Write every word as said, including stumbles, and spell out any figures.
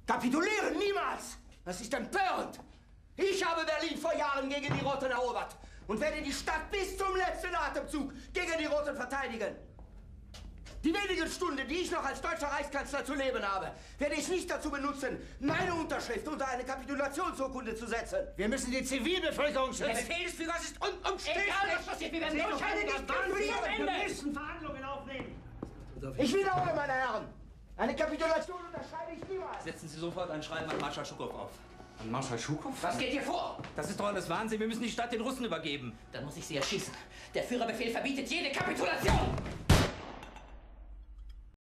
Kapitulieren niemals! Das ist empörend! Ich habe Berlin vor Jahren gegen die Roten erobert und werde die Stadt bis zum letzten Atemzug gegen die Roten verteidigen. Die wenigen Stunden, die ich noch als deutscher Reichskanzler zu leben habe, werde ich nicht dazu benutzen, meine Unterschrift unter eine Kapitulationsurkunde zu setzen. Wir müssen die Zivilbevölkerung schützen. Der Befehlsführer ist unumstößlich. Egal, was passiert, wir werden durchhalten. Wir müssen Verhandlungen aufnehmen. Ich wiederhole, meine Herren, eine Kapitulation unterschreibe ich niemals. Setzen Sie sofort ein Schreiben an Marschall Schukow auf. An Marschall Schukow? Was geht hier vor? Das ist doch alles Wahnsinn. Wir müssen die Stadt den Russen übergeben. Dann muss ich Sie erschießen. Der Führerbefehl verbietet jede Kapitulation.